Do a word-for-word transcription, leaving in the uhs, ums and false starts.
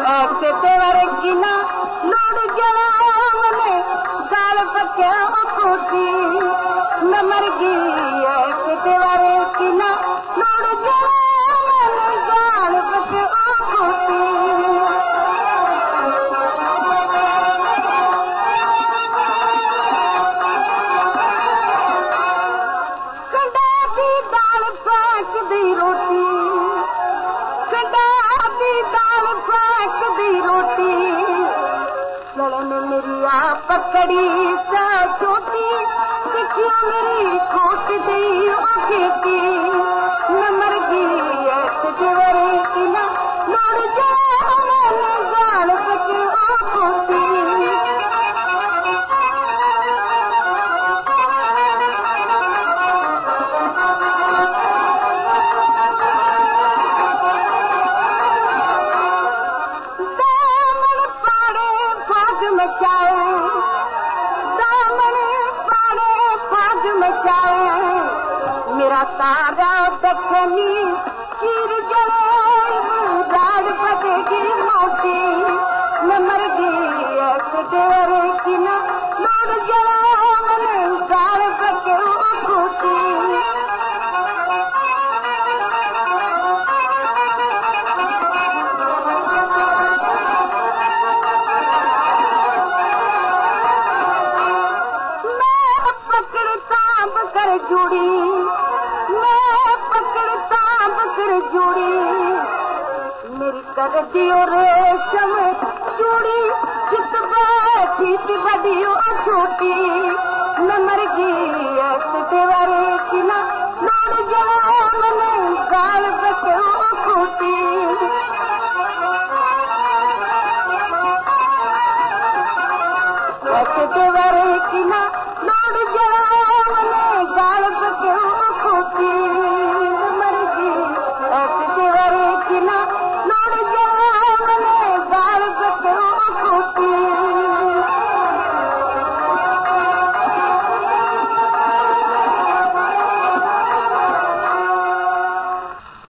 ऐसे तेवर की ना लोड़ जवाने गाल पक्या खूटी न मर गई ऐसे तेवर की ना लोड़ जवाने गाल पक्या खूटी रोटी कड़ाही दाल फेंक दी रोटी लड़न मेरी आ पकड़ी सा छोटी पिछिया मेरी खोट दी खेती न मर गई ऐसे देवरे की ना लोड़ जाने गाल पके ओ खोटी मेरा सारा दखनी चिर जले गाड़ फटेगी मोटी न मर गई ऐसे देवरे की ना लोड़ जवाने गाड़ फटे खूटी कर जुड़ी मैं पकड़ता बकर जुड़ी मेरी कर दियो रेशम चूड़ी चित बैठी थी बदियो छोटी न मर गई ऐसे देवरे की ना लोड़ जवाने गाल बके